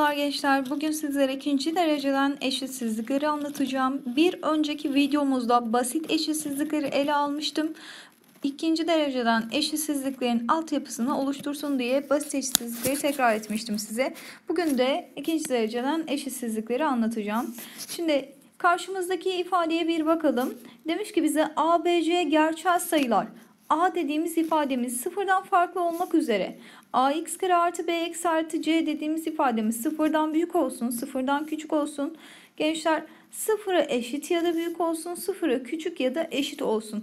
Merhabalar gençler. Bugün sizlere ikinci dereceden eşitsizlikleri anlatacağım. Bir önceki videomuzda basit eşitsizlikleri ele almıştım. İkinci dereceden eşitsizliklerin altyapısını oluştursun diye basit eşitsizlikleri tekrar etmiştim size. Bugün de ikinci dereceden eşitsizlikleri anlatacağım. Şimdi karşımızdaki ifadeye bir bakalım. Demiş ki bize A, B, C gerçel sayılar. A dediğimiz ifademiz sıfırdan farklı olmak üzere ax kare artı bx artı c dediğimiz ifademiz sıfırdan büyük olsun, sıfırdan küçük olsun. Gençler sıfıra eşit ya da büyük olsun, sıfıra küçük ya da eşit olsun.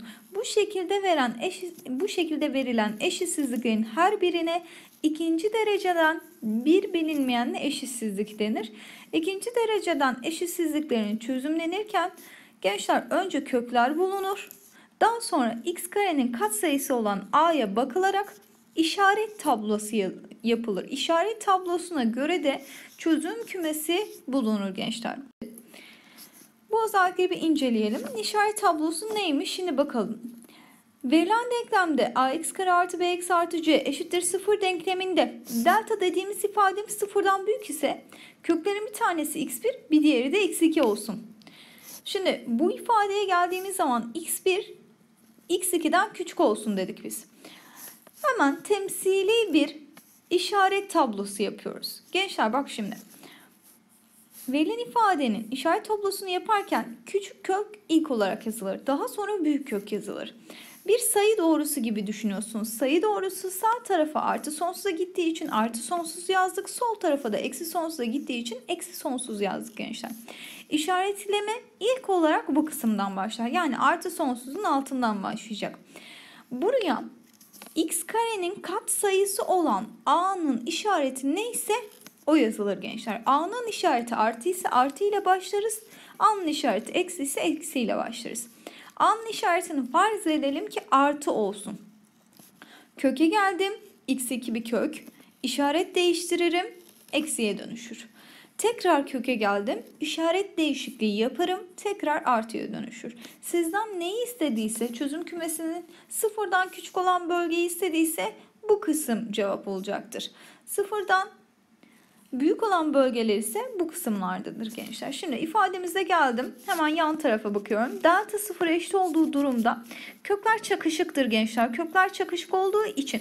Bu şekilde verilen eşitsizliklerin her birine ikinci dereceden bir bilinmeyenle eşitsizlik denir. İkinci dereceden eşitsizliklerin çözümlenirken gençler önce kökler bulunur. Daha sonra x karenin katsayısı olan a'ya bakılarak işaret tablosu yapılır. İşaret tablosuna göre de çözüm kümesi bulunur gençler. Bu özellikleri bir inceleyelim. İşaret tablosu neymiş? Şimdi bakalım. Verilen denklemde ax kare artı bx artı c eşittir 0 denkleminde delta dediğimiz ifademiz sıfırdan büyük ise köklerin bir tanesi x1 bir diğeri de x2 olsun. Şimdi bu ifadeye geldiğimiz zaman x1 x2'den küçük olsun dedik biz. Hemen temsili bir işaret tablosu yapıyoruz. Gençler bak şimdi. Verilen ifadenin işaret tablosunu yaparken küçük kök ilk olarak yazılır. Daha sonra büyük kök yazılır. Bir sayı doğrusu gibi düşünüyorsunuz. Sayı doğrusu sağ tarafa artı sonsuza gittiği için artı sonsuz yazdık. Sol tarafa da eksi sonsuza gittiği için eksi sonsuz yazdık gençler. İşaretleme ilk olarak bu kısımdan başlar. Yani artı sonsuzun altından başlayacak. Buraya x karenin katsayısı olan a'nın işareti neyse o yazılır gençler. A'nın işareti artı ise artı ile başlarız. A'nın işareti eksi ise eksi ile başlarız. A'nın işaretini farz edelim ki artı olsun. Köke geldim. x2 bir kök. İşaret değiştiririm. Eksiye dönüşür. Tekrar köke geldim. İşaret değişikliği yaparım. Tekrar artıya dönüşür. Sizden neyi istediyse, çözüm kümesinin sıfırdan küçük olan bölgeyi istediyse bu kısım cevap olacaktır. Sıfırdan büyük olan bölgeler ise bu kısımlardadır gençler. Şimdi ifademize geldim. Hemen yan tarafa bakıyorum. Delta sıfıra eşit olduğu durumda kökler çakışıktır gençler. Kökler çakışık olduğu için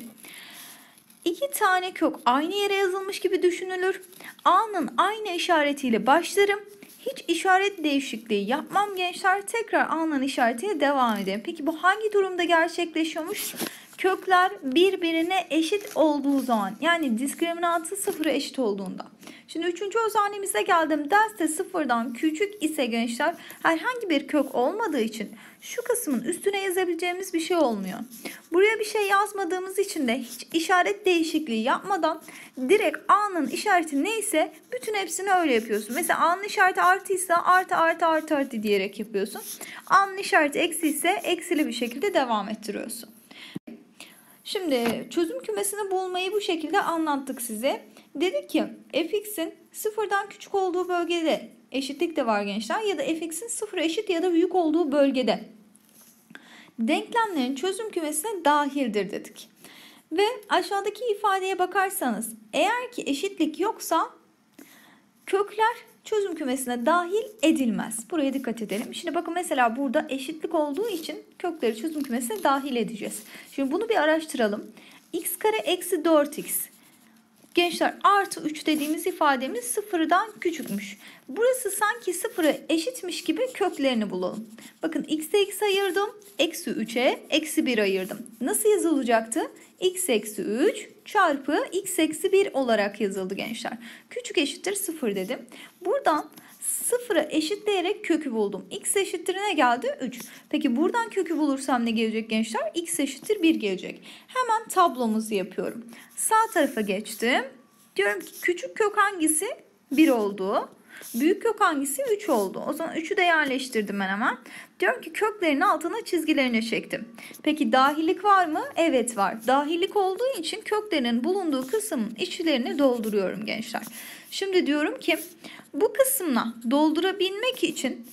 İki tane kök aynı yere yazılmış gibi düşünülür. A'nın aynı işaretiyle başlarım. Hiç işaret değişikliği yapmam gençler. Tekrar A'nın işaretiyle devam edelim. Peki bu hangi durumda gerçekleşiyormuş? Kökler birbirine eşit olduğu zaman, yani diskriminantı sıfıra eşit olduğunda. Şimdi üçüncü özelliğimize geldim. Delta sıfırdan küçük ise gençler herhangi bir kök olmadığı için şu kısmın üstüne yazabileceğimiz bir şey olmuyor. Buraya bir şey yazmadığımız için de hiç işaret değişikliği yapmadan direkt A'nın işareti neyse bütün hepsini öyle yapıyorsun. Mesela A'nın işareti artıysa artı artı artı artı diyerek yapıyorsun. A'nın işareti eksi ise eksili bir şekilde devam ettiriyorsun. Şimdi çözüm kümesini bulmayı bu şekilde anlattık size. Dedik ki fx'in sıfırdan küçük olduğu bölgede eşitlik de var gençler, ya da fx'in sıfıra eşit ya da büyük olduğu bölgede denklemlerin çözüm kümesine dahildir dedik. Ve aşağıdaki ifadeye bakarsanız eğer ki eşitlik yoksa kökler çözüm kümesine dahil edilmez. Buraya dikkat edelim. Şimdi bakın mesela burada eşitlik olduğu için kökleri çözüm kümesine dahil edeceğiz. Şimdi bunu bir araştıralım. X kare eksi 4x. Gençler artı 3 dediğimiz ifademiz sıfırdan küçükmüş. Burası sanki sıfıra eşitmiş gibi köklerini bulalım. Bakın x'e x ayırdım. Eksi 3'e eksi 1 ayırdım. Nasıl yazılacaktı? X eksi 3 çarpı x eksi 1 olarak yazıldı gençler. Küçük eşittir 0 dedim. Buradan sıfıra eşitleyerek kökü buldum. X eşittir ne geldi? 3. Peki buradan kökü bulursam ne gelecek gençler? X eşittir 1 gelecek. Hemen tablomuzu yapıyorum. Sağ tarafa geçtim. Diyorum ki küçük kök hangisi? 1 oldu. Büyük kök hangisi? 3 oldu. O zaman 3'ü de yerleştirdim ben hemen. Diyorum ki köklerin altına çizgilerini çektim. Peki dahillik var mı? Evet var. Dahillik olduğu için köklerin bulunduğu kısmın içlerini dolduruyorum gençler. Şimdi diyorum ki bu kısmına doldurabilmek için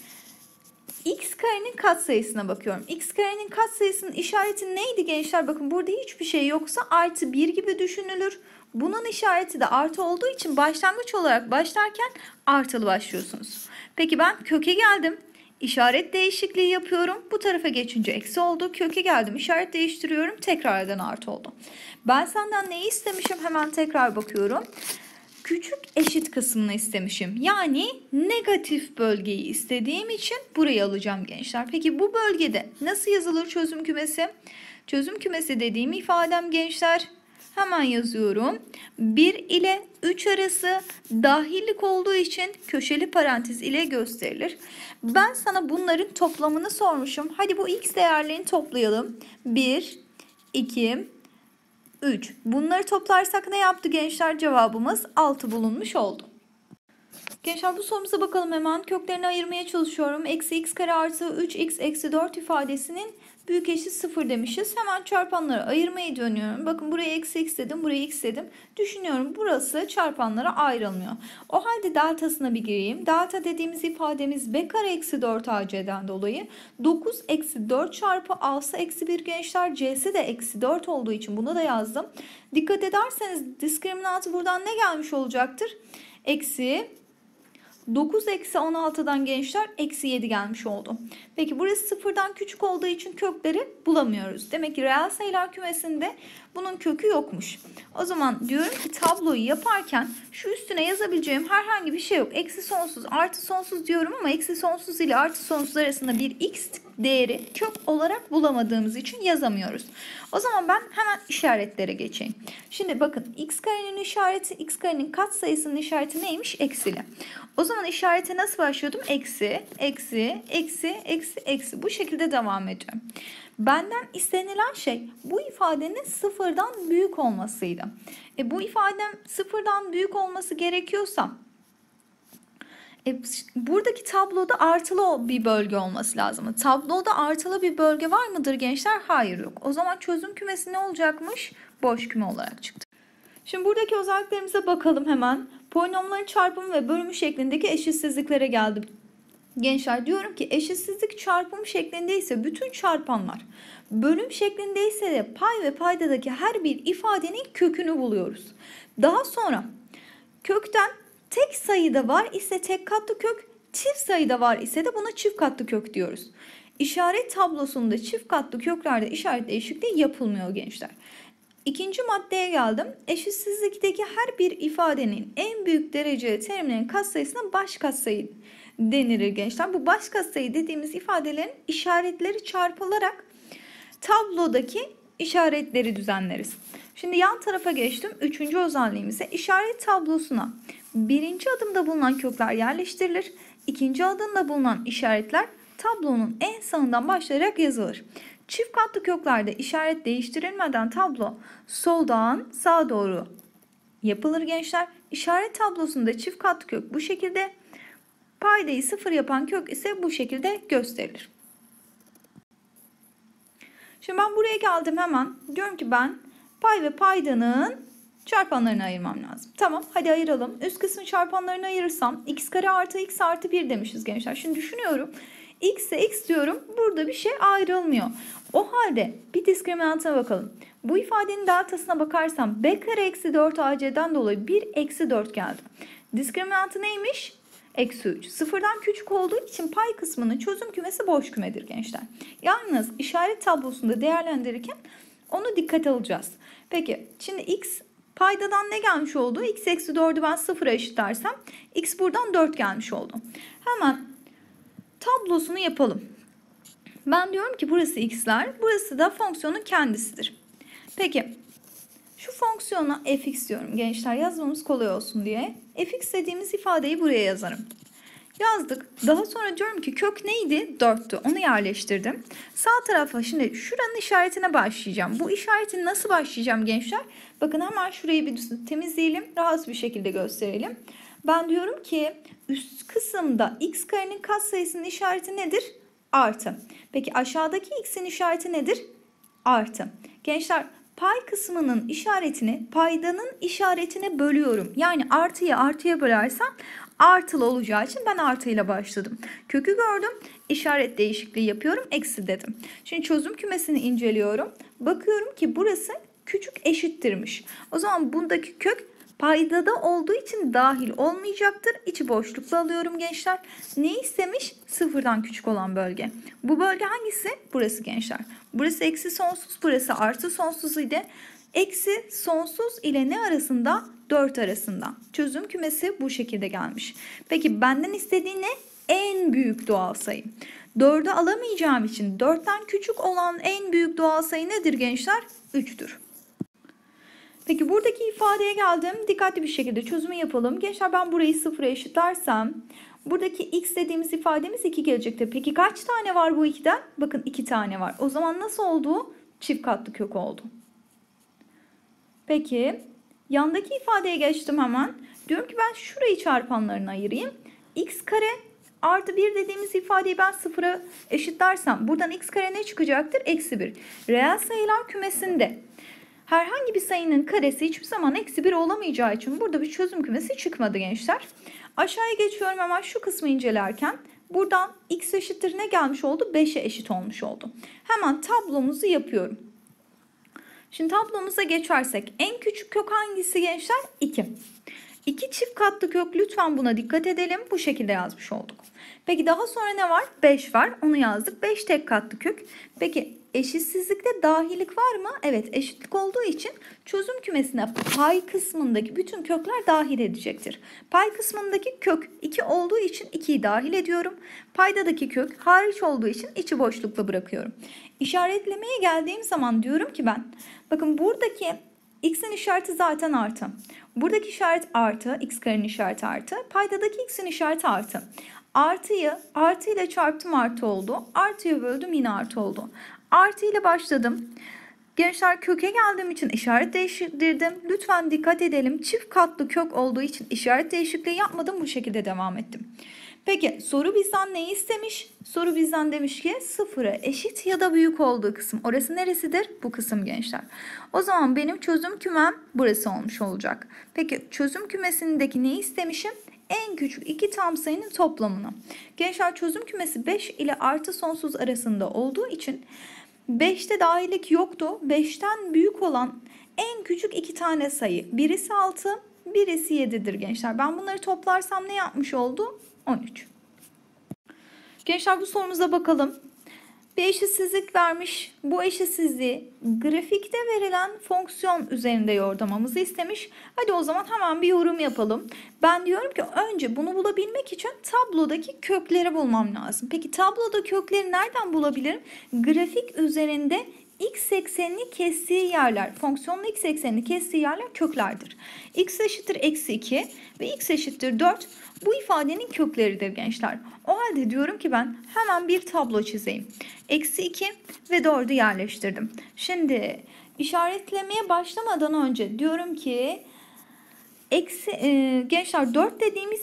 x karenin katsayısına bakıyorum. X karenin katsayısının işareti neydi gençler? Bakın burada hiçbir şey yoksa artı 1 gibi düşünülür. Bunun işareti de artı olduğu için başlangıç olarak başlarken artılı başlıyorsunuz. Peki ben köke geldim. İşaret değişikliği yapıyorum. Bu tarafa geçince eksi oldu. Köke geldim. İşaret değiştiriyorum. Tekrardan artı oldu. Ben senden neyi istemişim? Hemen tekrar bakıyorum. Küçük eşit kısmını istemişim. Yani negatif bölgeyi istediğim için burayı alacağım gençler. Peki bu bölgede nasıl yazılır çözüm kümesi? Çözüm kümesi dediğim ifadem gençler, hemen yazıyorum. 1 ile 3 arası dahillik olduğu için köşeli parantez ile gösterilir. Ben sana bunların toplamını sormuşum. Hadi bu x değerlerini toplayalım. 1, 2, 3. Bunları toplarsak ne yaptı gençler? Cevabımız 6 bulunmuş oldu. Gençler bu sorumuza bakalım hemen. Köklerini ayırmaya çalışıyorum. Eksi x kare artı 3x eksi 4 ifadesinin büyük eşit 0 demişiz. Hemen çarpanları ayırmaya dönüyorum. Bakın buraya eksi x dedim, buraya x dedim. Düşünüyorum burası çarpanlara ayrılmıyor. O halde deltasına bir gireyim. Delta dediğimiz ifademiz b kare eksi 4 ac'den dolayı 9 eksi 4 çarpı a'sı eksi 1 gençler. C'si de eksi 4 olduğu için bunu da yazdım. Dikkat ederseniz diskriminantı buradan ne gelmiş olacaktır? Eksi 9 eksi 16'dan gençler eksi 7 gelmiş oldu. Peki burası sıfırdan küçük olduğu için kökleri bulamıyoruz. Demek ki reel sayılar kümesinde bunun kökü yokmuş. O zaman diyorum ki tabloyu yaparken şu üstüne yazabileceğim herhangi bir şey yok. Eksi sonsuz artı sonsuz diyorum ama eksi sonsuz ile artı sonsuz arasında bir x değeri kök olarak bulamadığımız için yazamıyoruz. O zaman ben hemen işaretlere geçeyim. Şimdi bakın x karenin işareti, x karenin katsayısının işareti neymiş? Eksili. O zaman işarete nasıl başlıyordum? Eksi, eksi, eksi, eksi, eksi. Bu şekilde devam ediyorum. Benden istenilen şey bu ifadenin sıfırdan büyük olmasıydı. Bu ifadem sıfırdan büyük olması gerekiyorsa buradaki tabloda artılı bir bölge olması lazım. Tabloda artılı bir bölge var mıdır gençler? Hayır, yok. O zaman çözüm kümesi ne olacakmış? Boş küme olarak çıktı. Şimdi buradaki özelliklerimize bakalım hemen. Polinomların çarpımı ve bölümü şeklindeki eşitsizliklere geldim. Gençler diyorum ki eşitsizlik çarpım şeklindeyse bütün çarpanlar, bölüm şeklindeyse de pay ve paydadaki her bir ifadenin kökünü buluyoruz. Daha sonra kökten tek sayıda var ise tek katlı kök, çift sayıda var ise de buna çift katlı kök diyoruz. İşaret tablosunda çift katlı köklerde işaret değişikliği yapılmıyor gençler. İkinci maddeye geldim. Eşitsizlikteki her bir ifadenin en büyük dereceli terimlerin katsayısına baş katsayı denilir gençler. Bu baş katsayı dediğimiz ifadelerin işaretleri çarpılarak tablodaki işaretleri düzenleriz. Şimdi yan tarafa geçtim. Üçüncü özelliğimize işaret tablosuna birinci adımda bulunan kökler yerleştirilir. İkinci adımda bulunan işaretler tablonun en sağından başlayarak yazılır. Çift katlı köklerde işaret değiştirilmeden tablo soldan sağa doğru yapılır gençler. İşaret tablosunda çift katlı kök bu şekilde, paydayı sıfır yapan kök ise bu şekilde gösterilir. Şimdi ben buraya geldim hemen. Diyorum ki ben pay ve paydanın çarpanlarını ayırmam lazım. Tamam, hadi ayıralım. Üst kısmın çarpanlarını ayırırsam x kare artı x artı 1 demişiz gençler. Şimdi düşünüyorum. X'e x diyorum. Burada bir şey ayrılmıyor. O halde bir diskriminantına bakalım. Bu ifadenin deltasına bakarsam b kare eksi 4 ac'den dolayı 1 eksi 4 geldi. Diskriminantı neymiş? Eksi 3. Sıfırdan küçük olduğu için pay kısmının çözüm kümesi boş kümedir gençler. Yalnız işaret tablosunda değerlendirirken onu dikkate alacağız. Peki şimdi x paydadan ne gelmiş oldu? X eksi 4'ü ben sıfıra eşitlersem x buradan 4 gelmiş oldu. Hemen tablosunu yapalım. Ben diyorum ki burası x'ler, burası da fonksiyonun kendisidir. Peki şu fonksiyona fx diyorum gençler, yazmamız kolay olsun diye. Fx dediğimiz ifadeyi buraya yazarım. Yazdık. Daha sonra diyorum ki kök neydi? 4'tü. Onu yerleştirdim. Sağ tarafa şimdi şuranın işaretine başlayacağım. Bu işareti nasıl başlayacağım gençler? Bakın hemen şurayı bir temizleyelim. Rahat bir şekilde gösterelim. Ben diyorum ki üst kısımda x karenin katsayısının işareti nedir? Artı. Peki aşağıdaki x'in işareti nedir? Artı. Gençler pay kısmının işaretini paydanın işaretine bölüyorum. Yani artıya artıya bölersem artılı olacağı için ben artıyla başladım. Kökü gördüm. İşaret değişikliği yapıyorum. Eksi dedim. Şimdi çözüm kümesini inceliyorum. Bakıyorum ki burası küçük eşittirmiş. O zaman bundaki kök paydada olduğu için dahil olmayacaktır. İçi boşlukla alıyorum gençler. Ne istemiş? Sıfırdan küçük olan bölge. Bu bölge hangisi? Burası gençler. Burası eksi sonsuz, burası artı sonsuz idi. Eksi sonsuz ile ne arasında? 4 arasında. Çözüm kümesi bu şekilde gelmiş. Peki benden istediği ne? En büyük doğal sayı. 4'ü alamayacağım için 4'ten küçük olan en büyük doğal sayı nedir gençler? 3'tür. Peki buradaki ifadeye geldim. Dikkatli bir şekilde çözümü yapalım. Gençler ben burayı sıfıra eşitlersem buradaki x dediğimiz ifademiz 2 gelecektir. Peki kaç tane var bu 2'den? Bakın 2 tane var. O zaman nasıl oldu? Çift katlı kök oldu. Peki yandaki ifadeye geçtim hemen. Diyorum ki ben şurayı çarpanlarına ayırayım. X kare artı 1 dediğimiz ifadeyi ben sıfıra eşitlersem buradan x kare ne çıkacaktır? Eksi 1. Reel sayılar kümesinde herhangi bir sayının karesi hiçbir zaman eksi 1 olamayacağı için burada bir çözüm kümesi çıkmadı gençler. Aşağıya geçiyorum hemen şu kısmı incelerken. Buradan x eşittir ne gelmiş oldu? 5'e eşit olmuş oldu. Hemen tablomuzu yapıyorum. Şimdi tablomuza geçersek en küçük kök hangisi gençler? 2. 2 çift katlı kök, lütfen buna dikkat edelim. Bu şekilde yazmış olduk. Peki daha sonra ne var? 5 var. Onu yazdık. 5 tek katlı kök. Peki eşitsizlikte dahilik var mı? Evet, eşitlik olduğu için çözüm kümesine pay kısmındaki bütün kökler dahil edecektir. Pay kısmındaki kök 2 olduğu için 2'yi dahil ediyorum. Paydadaki kök hariç olduğu için içi boşlukla bırakıyorum. İşaretlemeye geldiğim zaman diyorum ki ben, bakın buradaki x'in işareti zaten artı. Buradaki işaret artı, x karenin işareti artı. Paydadaki x'in işareti artı. Artıyı artı ile çarptım, artı oldu. Artıya böldüm, yine artı oldu. Artı ile başladım. Gençler köke geldiğim için işaret değiştirdim. Lütfen dikkat edelim. Çift katlı kök olduğu için işaret değişikliği yapmadım. Bu şekilde devam ettim. Peki soru bizden neyi istemiş? Soru bizden demiş ki sıfıra eşit ya da büyük olduğu kısım. Orası neresidir? Bu kısım gençler. O zaman benim çözüm kümem burası olmuş olacak. Peki çözüm kümesindeki neyi istemişim? En küçük iki tam sayının toplamını. Gençler çözüm kümesi 5 ile artı sonsuz arasında olduğu için 5'te dahilik yoktu. 5'ten büyük olan en küçük iki tane sayı. Birisi 6, birisi 7'dir gençler. Ben bunları toplarsam ne yapmış oldu? 13. Gençler bu sorumuza bakalım. Bir eşitsizlik vermiş. Bu eşitsizliği grafikte verilen fonksiyon üzerinde yordamamızı istemiş. Hadi o zaman hemen bir yorum yapalım. Ben diyorum ki önce bunu bulabilmek için tablodaki kökleri bulmam lazım. Peki tabloda kökleri nereden bulabilirim? Grafik üzerinde x eksenini kestiği yerler, fonksiyonun x eksenini kestiği yerler köklerdir. X eşittir eksi 2 ve x eşittir 4 bu ifadenin kökleridir gençler. O halde diyorum ki ben hemen bir tablo çizeyim. Eksi 2 ve 4'ü yerleştirdim. Şimdi işaretlemeye başlamadan önce diyorum ki gençler 4 dediğimiz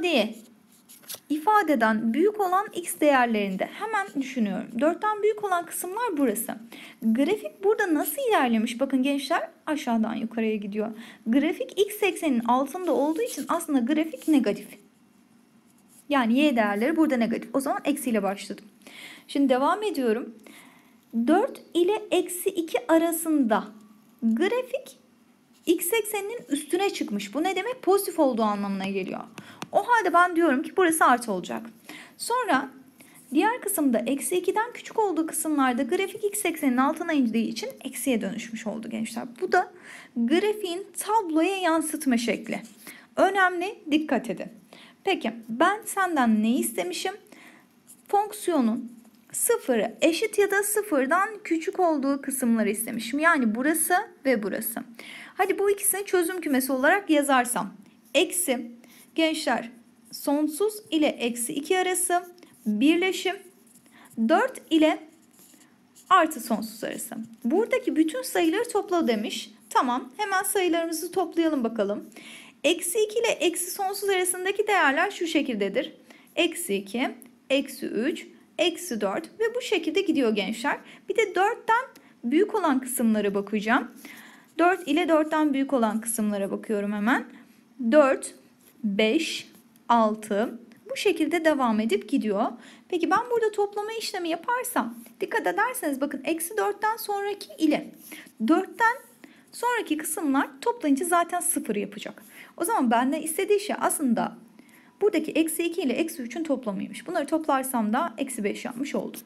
ifadeden büyük olan x değerlerinde hemen düşünüyorum. 4'ten büyük olan kısımlar burası. Grafik burada nasıl ilerlemiş? Bakın gençler aşağıdan yukarıya gidiyor. Grafik x ekseninin altında olduğu için aslında grafik negatif. Yani y değerleri burada negatif. O zaman eksiyle başladım. Şimdi devam ediyorum. 4 ile eksi 2 arasında grafik x ekseninin üstüne çıkmış. Bu ne demek? Pozitif olduğu anlamına geliyor. O halde ben diyorum ki burası artı olacak. Sonra diğer kısımda eksi 2'den küçük olduğu kısımlarda grafik x ekseninin altına indiği için eksiye dönüşmüş oldu gençler. Bu da grafiğin tabloya yansıtma şekli. Önemli, dikkat edin. Peki ben senden ne istemişim? Fonksiyonun sıfırı eşit ya da sıfırdan küçük olduğu kısımları istemişim. Yani burası ve burası. Hadi bu ikisini çözüm kümesi olarak yazarsam. Eksi, gençler sonsuz ile eksi 2 arası birleşim 4 ile artı sonsuz arası. Buradaki bütün sayıları topla demiş. Tamam, hemen sayılarımızı toplayalım bakalım. Eksi 2 ile eksi sonsuz arasındaki değerler şu şekildedir. Eksi 2, eksi 3, eksi 4 ve bu şekilde gidiyor gençler. Bir de 4'ten büyük olan kısımlara bakacağım. 4 ile 4'ten büyük olan kısımlara bakıyorum hemen. 4, 5, 6 bu şekilde devam edip gidiyor. Peki ben burada toplama işlemi yaparsam dikkat ederseniz bakın eksi 4'ten sonraki ile 4'ten Sonraki kısımlar toplayınca zaten 0 yapacak. O zaman benden istediği şey aslında buradaki eksi 2 ile eksi 3'ün toplamıymış. Bunları toplarsam da eksi 5 yapmış oldum.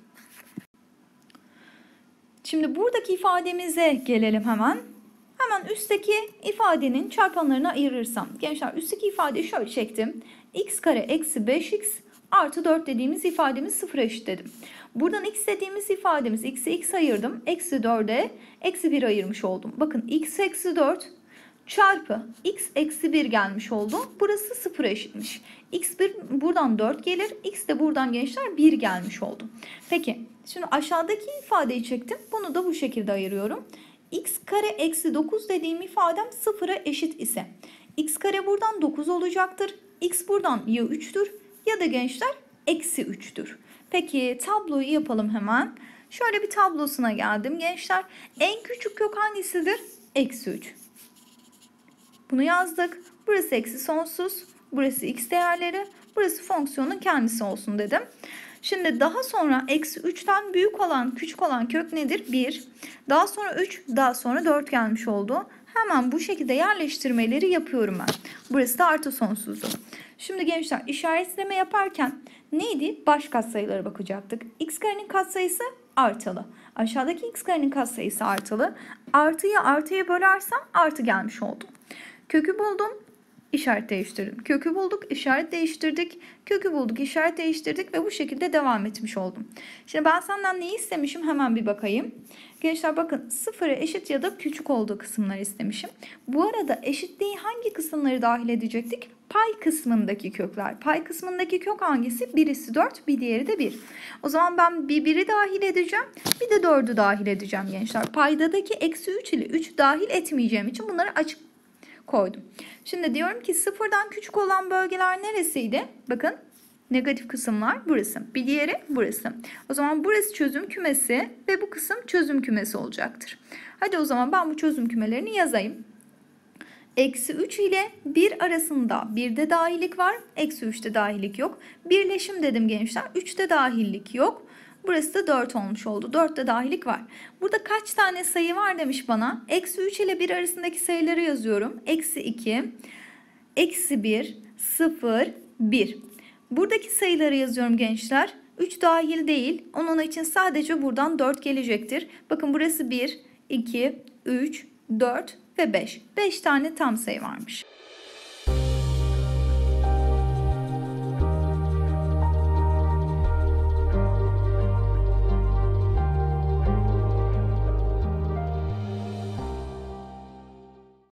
Şimdi buradaki ifademize gelelim hemen. Hemen üstteki ifadenin çarpanlarına ayırırsam. Gençler üstteki ifadeyi şöyle çektim. X kare eksi 5x artı 4 dediğimiz ifademiz 0 eşit dedim. Buradan x dediğimiz ifademiz x'e x ayırdım. Eksi 4'e eksi 1 ayırmış oldum. Bakın x eksi 4 çarpı x eksi 1 gelmiş oldu. Burası 0 eşitmiş. X1 buradan 4 gelir. X de buradan gençler 1 gelmiş oldu. Peki şimdi aşağıdaki ifadeyi çektim. Bunu da bu şekilde ayırıyorum. X kare eksi 9 dediğim ifadem 0'a eşit ise x kare buradan 9 olacaktır. X buradan ya 3'tür ya da gençler eksi 3'tür. Peki tabloyu yapalım hemen. Şöyle bir tablosuna geldim gençler. En küçük kök hangisidir? Eksi 3. Bunu yazdık. Burası eksi sonsuz. Burası x değerleri. Burası fonksiyonun kendisi olsun dedim. Şimdi daha sonra eksi 3'ten büyük olan küçük olan kök nedir? 1. Daha sonra 3. Daha sonra 4 gelmiş oldu. Hemen bu şekilde yerleştirmeleri yapıyorum ben. Burası da artı sonsuzdu. Şimdi gençler işaretleme yaparken neydi? Baş katsayılara bakacaktık. X karenin katsayısı artılı. Aşağıdaki x karenin katsayısı artılı. Artıyı artıya bölersem artı gelmiş oldu. Kökü buldum. İşaret değiştirdim. Kökü bulduk, işaret değiştirdik. Kökü bulduk, işaret değiştirdik ve bu şekilde devam etmiş oldum. Şimdi ben senden neyi istemişim? Hemen bir bakayım. Gençler bakın 0'a eşit ya da küçük olduğu kısımları istemişim. Bu arada eşitliği hangi kısımları dahil edecektik? Pay kısmındaki kökler. Pay kısmındaki kök hangisi? Birisi 4, bir diğeri de 1. O zaman ben bir 1'i dahil edeceğim. Bir de 4'ü dahil edeceğim gençler. Paydadaki eksi 3 ile 3 dahil etmeyeceğim için bunları açık koydum. Şimdi diyorum ki sıfırdan küçük olan bölgeler neresiydi? Bakın negatif kısımlar burası. Bir diğeri burası. O zaman burası çözüm kümesi ve bu kısım çözüm kümesi olacaktır. Hadi o zaman ben bu çözüm kümelerini yazayım. Eksi 3 ile 1 arasında 1'de dahillik var. Eksi 3'te dahillik yok. Birleşim dedim gençler. 3'te dahillik yok. Burası da 4 olmuş oldu. 4'te dahillik var. Burada kaç tane sayı var demiş bana. Eksi 3 ile 1 arasındaki sayıları yazıyorum. Eksi 2, eksi 1, 0, 1. Buradaki sayıları yazıyorum gençler. 3 dahil değil. Onun için sadece buradan 4 gelecektir. Bakın burası 1, 2, 3, 4 ve 5. 5 tane tam sayı varmış.